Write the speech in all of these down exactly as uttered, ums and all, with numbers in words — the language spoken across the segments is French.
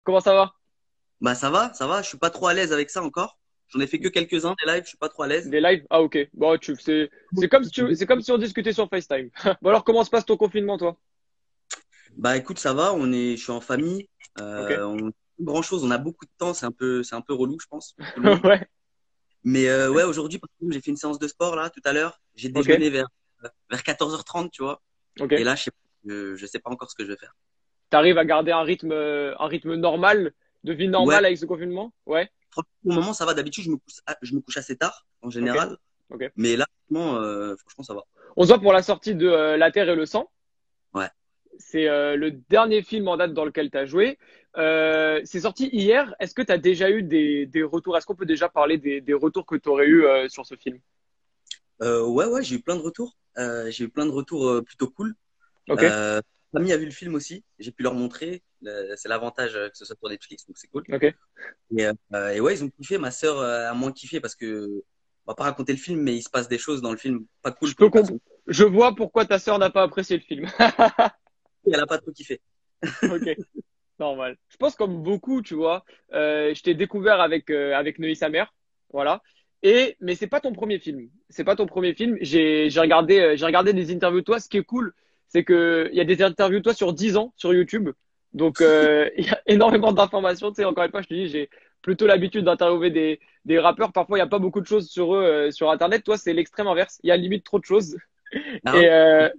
comment ça va? Bah ça va, ça va. Je suis pas trop à l'aise avec ça encore. J'en ai fait que quelques-uns des lives. Je suis pas trop à l'aise. Des lives? Ah, ok. Bon, tu, c'est, c'est comme si tu, c'est comme si on discutait sur FaceTime. Bon, alors, comment se passe ton confinement, toi? Bah écoute, ça va. On est, je suis en famille. Ok. Euh, on grand chose. On a beaucoup de temps. C'est un peu, c'est un peu relou, je pense, pour tout le monde. Ouais. Mais euh, ouais, aujourd'hui, par exemple, j'ai fait une séance de sport là tout à l'heure. J'ai Ok. déjeuné vers vers quatorze heures trente, tu vois. Et Ok. là, je sais, pas, je, je sais pas encore ce que je vais faire. T'arrives à garder un rythme, euh, un rythme normal, de vie Ouais. normale avec ce confinement? Ouais. Franchement, Pour le moment, ça va. D'habitude, je me couche, je me couche assez tard en Ok. général. Ok. Mais là, franchement, euh, franchement, ça va. On se voit pour la sortie de euh, La Terre et le sang. Ouais. C'est euh, le dernier film en date dans lequel tu as joué. Euh, c'est sorti hier. Est-ce que tu as déjà eu des, des retours? Est-ce qu'on peut déjà parler des, des retours que tu aurais eu euh, sur ce film? Euh, ouais, ouais, j'ai eu plein de retours. Euh, j'ai eu plein de retours euh, plutôt cool. Ok. Euh, ma famille a vu le film aussi. J'ai pu leur montrer. Le- C'est l'avantage euh, que ce soit sur Netflix, donc c'est cool. Ok. Et, euh, et ouais, ils ont kiffé. Ma sœur euh, a moins kiffé parce que on va pas raconter le film, mais il se passe des choses dans le film pas Je cool pour peux une personne. comprendre. Je vois pourquoi ta sœur n'a pas apprécié le film. Et elle a pas trop kiffé. Ok. Normal. Je pense comme beaucoup, tu vois. Euh, je t'ai découvert avec euh, avec Neuilly sa mère, voilà. Et mais c'est pas ton premier film. C'est pas ton premier film. J'ai j'ai regardé euh, j'ai regardé des interviews de toi. Ce qui est cool, c'est que il y a des interviews de toi sur dix ans sur YouTube. Donc euh, il y a énormément d'informations. Tu sais, encore une fois, je te dis, j'ai plutôt l'habitude d'interviewer des des rappeurs. Parfois, il y a pas beaucoup de choses sur eux euh, sur Internet. Toi, c'est l'extrême inverse. Il y a limite trop de choses. Ah Et ouais? euh,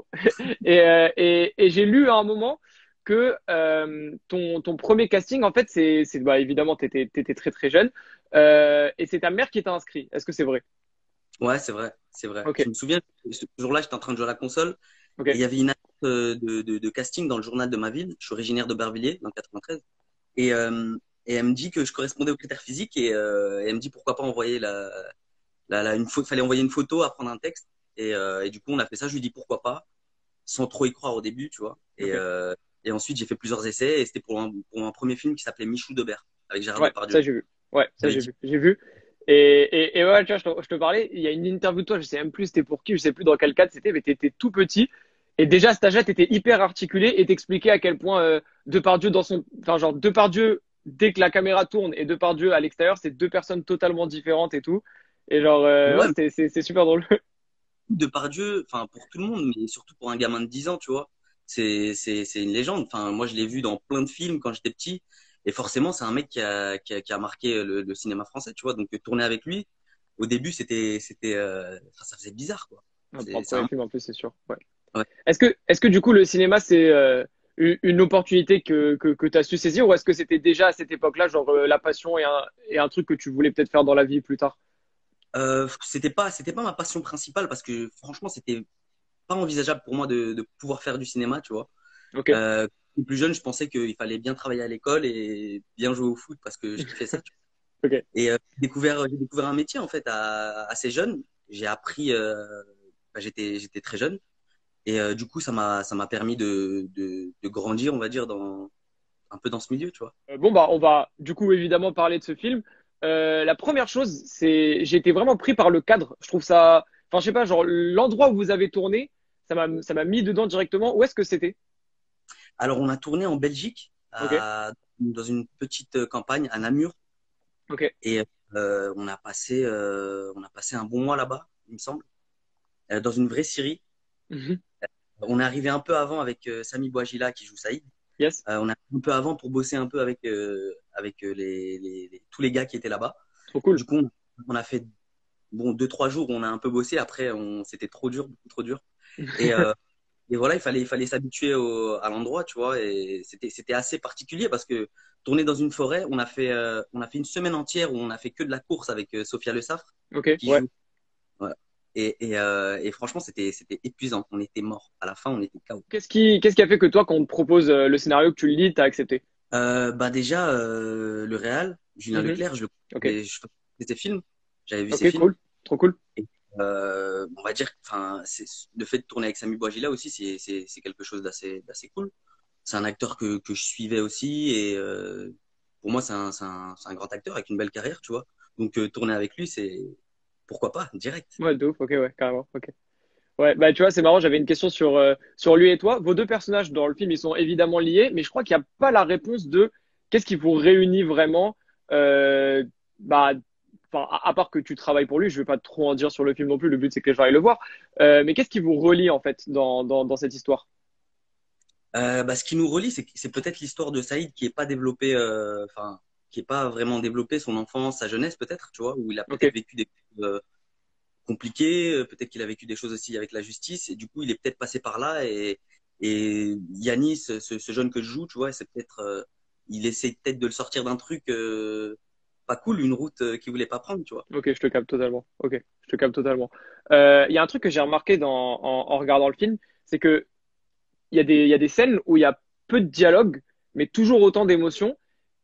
et, euh, et, et j'ai lu à un moment que euh, ton, ton premier casting, en fait, c'est, c'est bah, évidemment, tu étais, très très jeune, euh, et c'est ta mère qui t'a inscrit. Est-ce que c'est vrai? Ouais, c'est vrai, c'est vrai. Ok, Je me souviens, ce jour-là, j'étais en train de jouer à la console ok, et il y avait une annonce euh, de, de, de casting dans le journal de ma ville. Je suis originaire d'Aubervilliers, dans le quatre-vingt-treize. Et, euh, et elle me dit que je correspondais aux critères physiques et, euh, et elle me dit pourquoi pas envoyer la, la, la une photo, fallait envoyer une photo, apprendre un texte. Et, euh, et du coup, on a fait ça. Je lui dis pourquoi pas, sans trop y croire au début, tu vois. Et, ok. euh, et ensuite, j'ai fait plusieurs essais et c'était pour un, pour un premier film qui s'appelait Michou d'Aubert avec Gérard Ouais, Depardieu. ça j'ai vu. Ouais, ça J'avais j'ai dit, vu. J'ai vu. Et, et, et ouais, tu vois, je te, je te parlais, il y a une interview de toi, je sais même plus c'était pour qui, je sais plus dans quel cadre c'était, mais t'étais tout petit. Et déjà, à cet âge-là, t'étais hyper articulé et t'expliquais à quel point euh, Depardieu dans son, enfin genre Depardieu, dès que la caméra tourne et Depardieu à l'extérieur, c'est deux personnes totalement différentes et tout. Et genre, euh, ouais, ouais, c'était, c'est, c'est super drôle. Depardieu, enfin pour tout le monde, mais surtout pour un gamin de dix ans, tu vois, c'est c'est c'est une légende. Enfin, moi je l'ai vu dans plein de films quand j'étais petit, et forcément c'est un mec qui a qui a, qui a marqué le, le cinéma français, tu vois. Donc tourner avec lui, au début c'était c'était, euh, enfin, ça faisait bizarre quoi. Ah, pour un C'est c'est premier un film en plus, c'est sûr. Ouais. ouais. Est-ce que, est-ce que du coup, le cinéma, c'est euh, une une opportunité que, que, que tu as su saisir ou est-ce que c'était déjà à cette époque-là, genre euh, la passion et un, et un truc que tu voulais peut-être faire dans la vie plus tard? Euh, c'était pas c'était pas ma passion principale parce que franchement c'était pas envisageable pour moi de, de pouvoir faire du cinéma, tu vois. Ok, Euh, plus jeune, je pensais qu'il fallait bien travailler à l'école et bien jouer au foot parce que je kiffais ça. ok. Et euh, j'ai découvert, j'ai découvert un métier en fait à, assez jeune. J'ai appris, euh, bah, j'étais, j'étais très jeune. Et euh, du coup, ça m'a, ça m'a permis de, de, de grandir, on va dire, dans, un peu dans ce milieu, tu vois. Euh, bon, bah, on va du coup évidemment parler de ce film. Euh, la première chose, c'est j'ai été vraiment pris par le cadre. Je trouve ça, enfin, je sais pas, genre l'endroit où vous avez tourné, ça m'a, ça m'a mis dedans directement. Où est-ce que c'était? Alors, on a tourné en Belgique, Ok, à, dans une petite campagne à Namur. ok. Et euh, on a passé, euh, on a passé un bon mois là-bas, il me semble, euh, dans une vraie Syrie. Mhm. On est arrivé un peu avant avec euh, Sami Bouajila qui joue Saïd. Yes, Euh, on a un peu avant pour bosser un peu avec, euh, avec euh, les, les, les- tous les gars qui étaient là-bas. trop cool. Du coup, on, on a fait bon deux trois jours, on a un peu bossé. Après, on c'était trop dur, beaucoup trop dur. Et, euh, et voilà, il fallait il fallait s'habituer au, à l'endroit, tu vois. Et c'était c'était assez particulier parce que tourner dans une forêt, on a fait euh, on a fait une semaine entière où on a fait que de la course avec euh, Sophia Le Safre Ok, qui ouais. joue. Voilà. Et et, euh, et franchement, c'était c'était épuisant. On était morts. À la fin, on était K O. Qu'est-ce qui, qu'est-ce qui a fait que toi, quand on te propose euh, le scénario, que tu le lis, t'as accepté? Euh, bah déjà euh, le Réal, Julien Mhm. Leclerc, je le Ok, je, je faisais ses films, j'avais vu ses ok, films. cool, trop cool. Et, euh, on va dire, enfin, c'est le fait de tourner avec Sami Bouajila aussi, c'est c'est c'est quelque chose d'assez d'assez cool. C'est un acteur que que je suivais aussi et euh, pour moi c'est un c'est un c'est un grand acteur avec une belle carrière, tu vois. Donc euh, tourner avec lui, c'est pourquoi pas, direct. Ouais, de ouf, ok, ouais, carrément, ok. Ouais, bah tu vois, c'est marrant, j'avais une question sur, euh, sur lui et toi. Vos deux personnages dans le film, ils sont évidemment liés, mais je crois qu'il n'y a pas la réponse de qu'est-ce qui vous réunit vraiment euh, bah, enfin, à, à part que tu travailles pour lui, je vais pas trop en dire sur le film non plus, le but c'est que les gens aillent le voir. Euh, mais qu'est-ce qui vous relie en fait dans, dans, dans cette histoire? Euh, bah, ce qui nous relie, c'est c'est peut-être l'histoire de Saïd qui est pas développé, euh, enfin, qui est pas vraiment développé, son enfance, sa jeunesse peut-être, tu vois, où il a Ok, peut-être vécu des choses euh, compliquées, euh, peut-être qu'il a vécu des choses aussi avec la justice, et du coup, il est peut-être passé par là, et, et Yanis, ce, ce jeune que je joue, tu vois, c'est peut-être, euh, il essaie peut-être de le sortir d'un truc euh, pas cool, une route euh, qu'il voulait pas prendre, tu vois. ok, je te capte totalement. Ok, je te capte totalement. Euh, Il y a un truc que j'ai remarqué dans, en, en regardant le film, c'est que il y a des, il y a des scènes où il y a peu de dialogue, mais toujours autant d'émotions.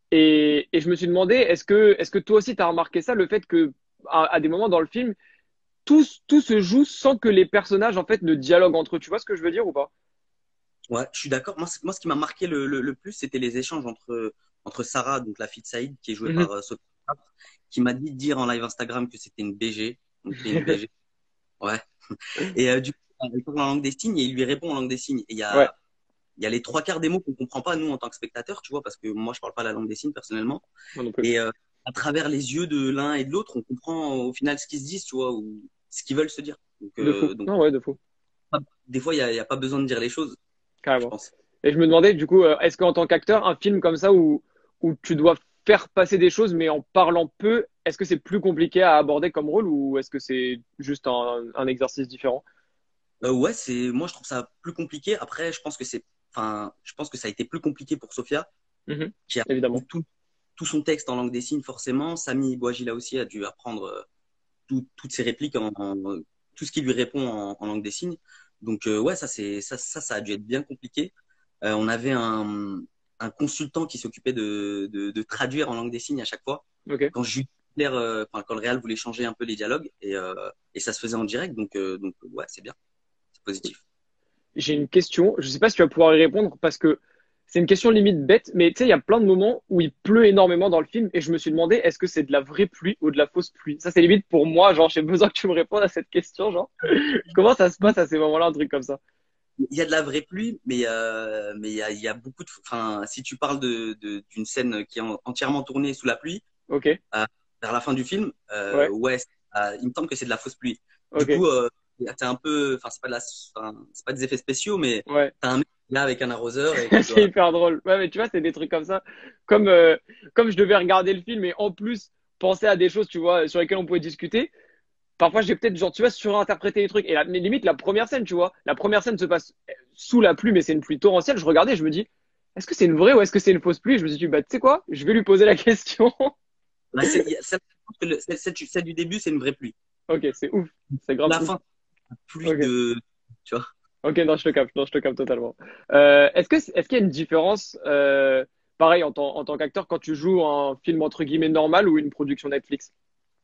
Et, et je me suis demandé, est-ce que, est-ce que toi aussi tu as remarqué ça, le fait que à, à des moments dans le film, tout, tout se joue sans que les personnages en fait ne dialoguent entre eux. Tu vois ce que je veux dire ou pas? Ouais, je suis d'accord. Moi, c- moi, ce qui m'a marqué le, le, le plus, c'était les échanges entre, entre Sarah, donc la fille de Saïd, qui est jouée Mhm. par euh, Sophie, qui m'a dit de dire en live Instagram que c'était une B G, donc qui est une B G. Ouais. Et euh, du coup, elle parle en langue des signes et il lui répond en langue des signes. Et il y Ouais, a, il y a les trois quarts des mots qu'on comprend pas, nous, en tant que spectateurs, tu vois, parce que moi, je parle pas la langue des signes, personnellement. moi non plus. Et euh, à travers les yeux de l'un et de l'autre, on comprend au final ce qu'ils se disent, tu vois, ou ce qu'ils veulent se dire. Donc, De fou. euh, donc Non, ouais, de fou. des fois, il y a, il y a pas besoin de dire les choses, je Carrément. pense. Et je me demandais, du coup, euh, est-ce qu'en tant qu'acteur, un film comme ça où, où tu dois faire passer des choses, mais en parlant peu, est-ce que c'est plus compliqué à aborder comme rôle ou est-ce que c'est juste un, un exercice différent? Euh, ouais, c'est, moi, je trouve ça plus compliqué. Après, je pense que c'est, enfin, je pense que ça a été plus compliqué pour Sophia, Mhm. qui a Évidemment. appris tout, tout son texte en langue des signes, forcément. Sami Bouagila aussi a dû apprendre euh, tout- toutes ses répliques, en, en- tout ce qui lui répond en, en langue des signes. Donc, euh, ouais, ça, c'est, ça, ça, ça a dû être bien compliqué. Euh, on avait un, un consultant qui s'occupait de, de, de traduire en langue des signes à chaque fois. Ok. Quand Jules Leclerc, euh, enfin, quand le Real voulait changer un peu les dialogues, et, euh, et ça se faisait en direct. Donc, euh, donc ouais, c'est bien, c'est positif. J'ai une question. Je sais pas si tu vas pouvoir y répondre parce que c'est une question limite bête, mais tu sais, il y a plein de moments où il pleut énormément dans le film et je me suis demandé est-ce que c'est de la vraie pluie ou de la fausse pluie? Ça, c'est limite pour moi. Genre, j'ai besoin que tu me répondes à cette question. Genre, comment ça se passe à ces moments-là, un truc comme ça? Il y a de la vraie pluie, mais euh, mais il y a, il y a beaucoup de, enfin, si tu parles de de- d'une scène qui est en- entièrement tournée sous la pluie, Ok. euh, vers la fin du film, euh, Ouais. ouais, c'est- euh, il me semble que c'est de la fausse pluie. Du Ok. coup, euh, c'est un peu, enfin, c'est pas de la, enfin, c'est pas des effets spéciaux, mais Ouais. t'as un mec là avec un arroseur et qui C'est doit. hyper drôle. Ouais, mais tu vois, c'est des trucs comme ça. Comme, euh, comme je devais regarder le film et en plus penser à des choses, tu vois, sur lesquelles on pouvait discuter. Parfois, j'ai peut-être, genre, tu vois, surinterprété les trucs. Et la, mais limite, la première scène, tu vois, la première scène se passe sous la pluie, mais c'est une pluie torrentielle. Je regardais, je me dis, est-ce que c'est une vraie ou est-ce que c'est une fausse pluie? Je me suis dit, bah, tu sais quoi? Je vais lui poser la question. Là, c'est, il y a- celle, celle, celle du celle du début, c'est une vraie pluie. Ok, c'est ouf. C'est grave La ouf. fin, pluie Ok. de, tu vois. Ok, non, je te capte, non, je te capte totalement. Euh, est-ce que, est-ce qu'il y a une différence, euh, pareil, en tant, en tant qu'acteur, quand tu joues un film entre guillemets normal ou une production Netflix?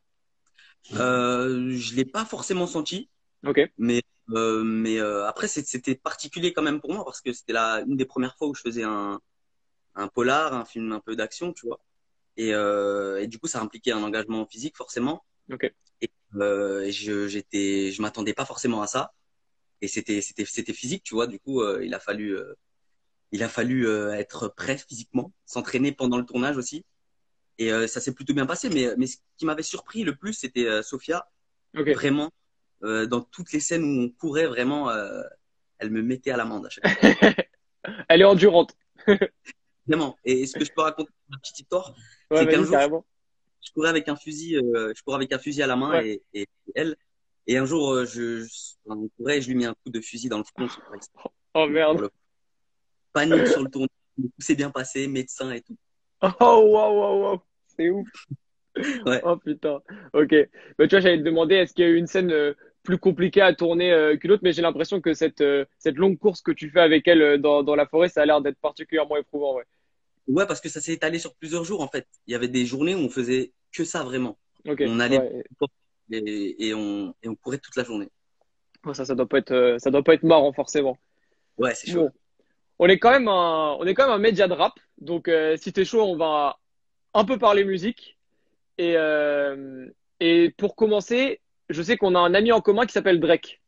Euh, je l'ai pas forcément senti. Ok, Mais, euh, mais euh, après, c'est- c'était particulier quand même pour moi parce que c'était la une des premières fois où je faisais un, un polar, un film un peu d'action, tu vois. Et, euh, et du coup, ça impliquait un engagement physique forcément. ok. Et, euh, et je, j'étais, je m'attendais pas forcément à ça. Et c'était, c'était, c'était physique, tu vois. Du coup, euh, il a fallu, euh, il a fallu euh, être prêt physiquement, s'entraîner pendant le tournage aussi. Et euh, ça s'est plutôt bien passé. Mais, mais ce qui m'avait surpris le plus, c'était euh, Sophia. Ok. Vraiment, euh, dans toutes les scènes où on courait, vraiment, euh, elle me mettait à l'amende à chaque fois. Elle est endurante. Vraiment. Et ce que je peux raconter, une petite histoire, Ouais, c'est qu'un vas-y, jour, carrément. je courais avec un fusil, euh, je courais avec un fusil à la main Ouais. et, et, et elle. Et un jour, euh, je, je, on courait et je lui mets un coup de fusil dans le front sans faire exprès. Oh Pour merde. le panique sur le tournoi. Tout s'est bien passé, médecin et tout. Oh, waouh, waouh, waouh. C'est ouf. Ouais. Oh putain. Ok. Bah, tu vois, j'allais te demander, est-ce qu'il y a eu une scène euh, plus compliquée à tourner euh, qu'une autre, mais j'ai l'impression que cette, euh, cette longue course que tu fais avec elle euh, dans, dans la forêt, ça a l'air d'être particulièrement éprouvant, ouais. Ouais, parce que ça s'est étalé sur plusieurs jours, en fait. Il y avait des journées où on faisait que ça, vraiment. Ok. On allait Ouais. et, et on, et on courait toute la journée. Bon, ça, ça doit pas être, euh, ça doit pas être marrant, forcément. Ouais, c'est chaud. Bon. On est quand même un, on est quand même un média de rap. Donc, euh, si t'es chaud, on va un peu parler musique. Et, euh, et pour commencer, je sais qu'on a un ami en commun qui s'appelle Drake.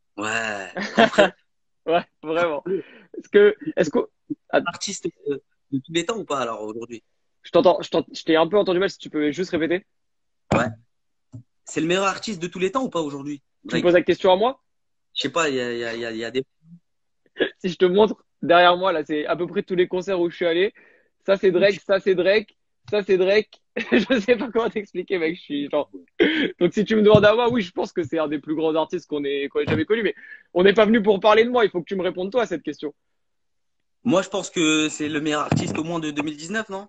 Ouais. Grand frère. Ouais, vraiment. Est-ce que, est-ce que, ah, Artiste euh, de tous les temps ou pas alors aujourd'hui? Je t'entends, je t'ent- je t'ai un peu entendu mal, si tu peux juste répéter. Ouais. C'est le meilleur artiste de tous les temps ou pas aujourd'hui, Tu me poses Drake? la question à moi? Je sais pas, il y a, il y a, il y a, il y a des. Si je te montre derrière moi, là, c'est à peu près tous les concerts où je suis allé. Ça, c'est Drake, ça, c'est Drake, ça, c'est Drake. Je sais pas comment t'expliquer, mec. Je suis genre. Donc, si tu me demandes à moi, oui, je pense que c'est un des plus grands artistes qu'on ait, qu'on ait jamais connu. Mais on n'est pas venu pour parler de moi. Il faut que tu me répondes toi à cette question. Moi, je pense que c'est le meilleur artiste au moins de deux mille dix-neuf, non?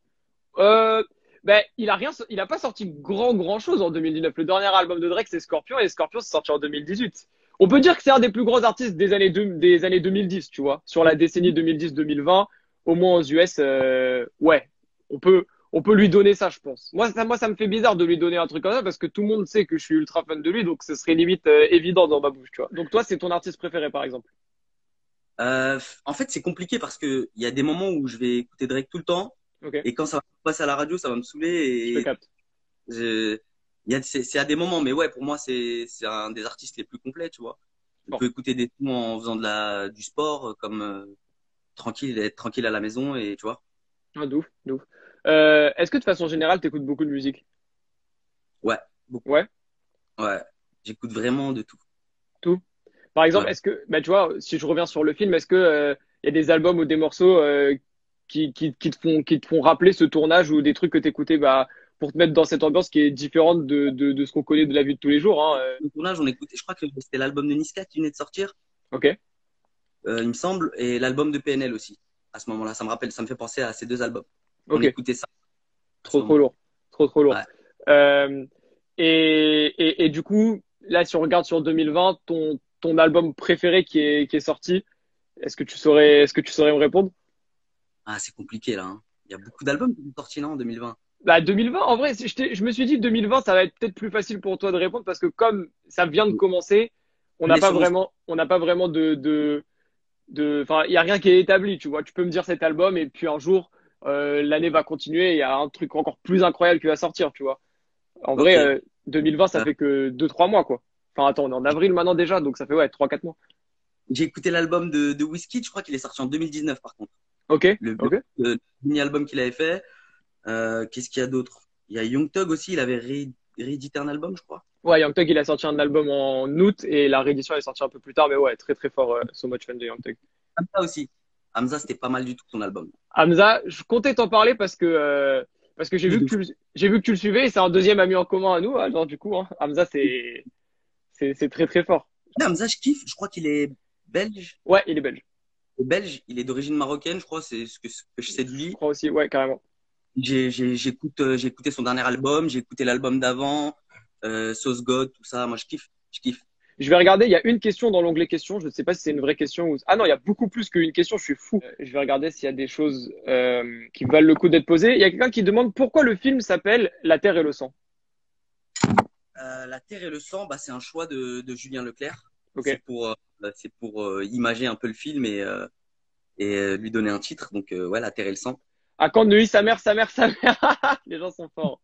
Euh, ben, il a rien, il a pas sorti grand, grand chose en deux mille dix-neuf. Le dernier album de Drake, c'est Scorpion, et Scorpion, c'est sorti en deux mille dix-huit. On peut dire que c'est un des plus gros artistes des années, deux- des années deux mille dix, tu vois. Sur la décennie deux mille dix-deux mille vingt, au moins aux U S, euh, ouais. On peut, on peut lui donner ça, je pense. Moi, ça, moi, ça me fait bizarre de lui donner un truc comme ça parce que tout le monde sait que je suis ultra fan de lui, donc ce serait limite euh, évident dans ma bouche, tu vois. Donc toi, c'est ton artiste préféré, par exemple. Euh, en fait, c'est compliqué parce que il y a des moments où je vais écouter Drake tout le temps Ok, et quand ça va passer à la radio, ça va me saouler je te et capte. je, il y a, c'est, c'est à des moments, mais ouais, pour moi, c'est, c'est un des artistes les plus complets, tu vois. Je Bon, peux écouter des sons en faisant de la, du sport, euh, comme euh, tranquille, être tranquille à la maison et tu vois. ah, de ouf, de ouf. Euh, est-ce que de façon générale, t'écoutes beaucoup de musique? Ouais, beaucoup. Ouais, Ouais, j'écoute vraiment de tout. tout. Par exemple, Ouais. est-ce que, bah, tu vois, si je reviens sur le film, est-ce que, euh, il y a des albums ou des morceaux, euh, qui, qui, qui te font, qui te font rappeler ce tournage ou des trucs que t'écoutais, bah, pour te mettre dans cette ambiance qui est différente de, de, de ce qu'on connaît de la vie de tous les jours, hein, euh. Le tournage, on écoutait, je crois que c'était l'album de Niska qui venait de sortir, Ok, euh, il me semble, et l'album de P N L aussi. À ce moment-là, ça me rappelle, ça me fait penser à ces deux albums. On ok, écoutait ça à ce trop, trop moment-là. lourd, trop, trop lourd. Ouais. Euh, et, et, et du coup, là, si on regarde sur deux mille vingt, ton, ton album préféré qui est, qui est sorti, est-ce que tu saurais, est-ce que tu saurais me répondre? Ah, c'est compliqué là, hein. Il y a beaucoup d'albums qui sont sortis là en deux mille vingt. Bah, deux mille vingt, en vrai, je, t'ai- je me suis dit deux mille vingt, ça va être peut-être plus facile pour toi de répondre parce que comme ça vient de commencer, on Je n'a l'ai pas sur mon. vraiment, on n'a pas vraiment de, de, de, enfin, il y a rien qui est établi, tu vois. Tu peux me dire cet album et puis un jour, euh, l'année va continuer et il y a un truc encore plus incroyable qui va sortir, tu vois. En vrai, Ok. euh, deux mille vingt, ça Euh, fait que deux, trois mois, quoi. Enfin, attends, on est en avril maintenant déjà, donc ça fait, ouais, trois, quatre mois. j'ai écouté l'album de, de Wizkid, je crois qu'il est sorti en deux mille dix-neuf par contre. Ok, Le, ok. le mini-album qu'il avait fait. Euh, qu'est-ce qu'il y a d'autre? Il y a Young Thug aussi, il avait ré- réédité un album, je crois. Ouais, Young Thug, il a sorti un album en août et la réédition elle est sortie un peu plus tard, mais ouais, très très fort, euh, So Much Fun de Young Thug. Hamza aussi. Hamza, c'était pas mal du tout son album. Hamza, je comptais t'en parler parce que euh, parce que j'ai Il est vu que de tu fou. le, j'ai vu que tu le suivais et c'est un deuxième ami en commun à nous. Alors du coup, hein, Hamza c'est c'est c'est très très fort. Hamza, je kiffe, je crois qu'il est belge. Ouais, il est belge. Belge, il est d'origine marocaine, je crois, c'est ce que, ce que je sais de Je lui. crois aussi, ouais, carrément. J'ai, j'ai, j'écoute, euh, j'ai écouté son dernier album, j'ai écouté l'album d'avant, euh, Sauce God, tout ça. Moi, je kiffe, je kiffe. Je vais regarder. Il y a une question dans l'onglet questions. Je ne sais pas si c'est une vraie question ou ah non, il y a beaucoup plus qu'une question. Je suis fou. Euh, Je vais regarder s'il y a des choses euh, qui valent le coup d'être posées. Il y a quelqu'un qui demande pourquoi le film s'appelle La Terre et le sang. Euh, La Terre et le sang, bah, c'est un choix de, de Julien Leclerc. Ok. C'est pour, euh, c'est pour euh, imager un peu le film et, euh, et euh, lui donner un titre. Donc, euh, ouais, La Terre et le sang. À quand Neuilly, sa mère, sa mère, sa mère. Les gens sont forts.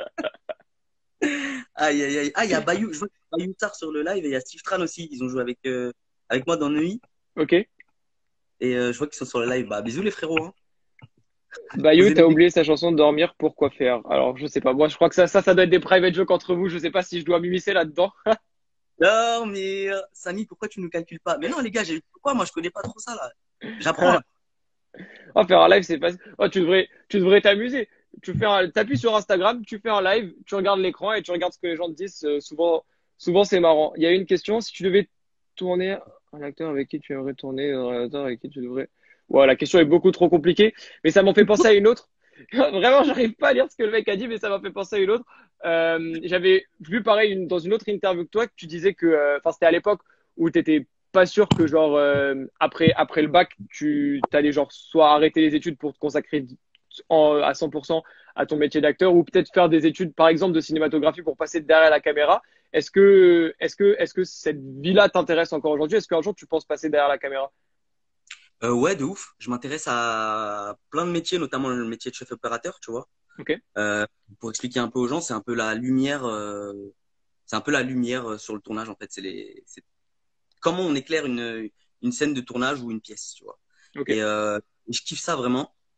Aïe, aïe, aïe. Ah, il y a Bayou, je vois qu'il y a Bayou Tard sur le live et il y a Steve Tran aussi. Ils ont joué avec, euh, avec moi dans Neuilly Ok. et euh, je vois qu'ils sont sur le live. Bah, bisous les frérots, hein. Vous Bayou, aimez t'as bien oublié sa chanson Dormir, pourquoi faire? Alors, je sais pas. Moi, je crois que ça, ça, ça doit être des private jokes entre vous. Je sais pas si je dois m'immiscer là-dedans. dormir. Samy, pourquoi tu ne nous calcules pas? Mais non, les gars, j'ai quoi? Moi, je connais pas trop ça là. J'apprends là. Oh, faire un live, c'est facile. Oh, tu devrais, tu devrais t'amuser. Tu fais un, t'appuies sur Instagram, tu fais un live, tu regardes l'écran et tu regardes ce que les gens te disent. Euh, souvent, souvent, c'est marrant. Il y a une question. Si tu devais tourner un acteur avec qui tu aimerais tourner, un réalisateur avec qui tu devrais. Ouais, la question est beaucoup trop compliquée, mais ça m'en fait penser à une autre. Vraiment, j'arrive pas à lire ce que le mec a dit, mais ça m'a fait penser à une autre. Euh, j'avais vu pareil une- dans une autre interview que toi que tu disais que, euh, enfin, c'était à l'époque où t'étais pas sûr que genre euh, après après le bac, tu t'allais genre soit arrêter les études pour te consacrer en- à cent pour cent à ton métier d'acteur ou peut-être faire des études par exemple de cinématographie pour passer derrière la caméra. Est-ce que est-ce que est-ce que cette vie-là t'intéresse encore aujourd'hui? Est-ce qu'un jour tu penses passer derrière la caméra? Euh, ouais, de ouf. Je m'intéresse à plein de métiers, notamment le métier de chef opérateur, tu vois. Ok. Euh, pour expliquer un peu aux gens, c'est un peu la lumière, euh, c'est un peu la lumière euh, sur le tournage en fait. C'est les, c'est comment on éclaire une une scène de tournage ou une pièce, tu vois. Ok. Et euh, je kiffe ça vraiment.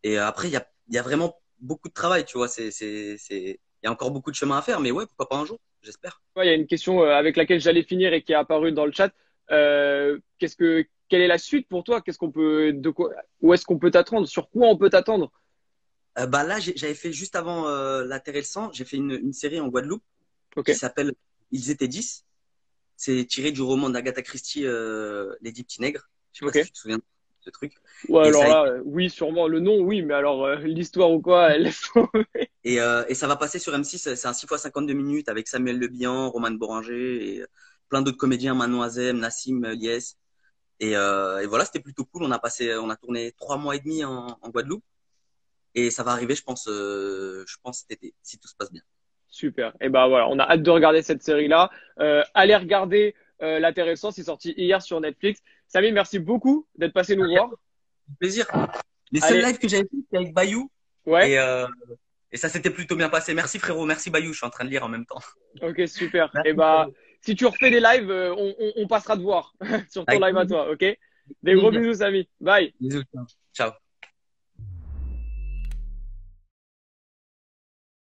Et euh, après, il y a, il y a vraiment beaucoup de travail, tu vois. C'est, c'est, c'est, il y a encore beaucoup de chemin à faire, mais ouais, pourquoi pas un jour, j'espère. Ouais, il y a une question euh, avec laquelle j'allais finir et qui est apparue dans le chat. Euh, qu'est-ce que, quelle est la suite pour toi? Qu'est-ce qu'on peut, de quoi, où est-ce qu'on peut t'attendre? Sur quoi on peut t'attendre? Euh, bah là, j'ai- j'avais fait juste avant euh, La Terre et le Sang, j'ai fait une, une série en Guadeloupe Ok, qui s'appelle Ils étaient dix. C'est tiré du roman d'Agatha Christie, euh, Les Dix Petits Nègres. Je sais pas si ok. tu te souviens de ce truc. Ouais, Et alors ça a là, été, euh, oui, sûrement le nom, oui, mais alors euh, l'histoire ou quoi, elle laisse tomber. et, euh, et ça va passer sur M six. C'est un six fois cinquante-deux minutes avec Samuel Le Bihan, Roman Boringer et euh, plein d'autres comédiens, Manon Azem, Nassim euh, Liès. Et, euh, et voilà, c'était plutôt cool. On a passé, on a tourné trois mois et demi en, en Guadeloupe. Et ça va arriver, je pense, euh, je pense cet été, si tout se passe bien. Super. Et ben voilà, on a hâte de regarder cette série-là. Euh, allez regarder euh, L'Intéressant, c'est sorti hier sur Netflix. Samy, merci beaucoup d'être passé nous voir. Plaisir. Les seuls Allez, lives que j'avais fait, c'était avec Bayou. ouais, Et, euh, et ça s'était plutôt bien passé. Merci frérot, merci Bayou, je suis en train de lire en même temps. ok, super. Et Merci bah, frérot. si tu refais des lives, euh, on, on, on passera te voir sur ton Avec live à plaisir. toi, ok? Des gros Plaisir. bisous, Samy. Bye. Bisous. Ciao. Ciao.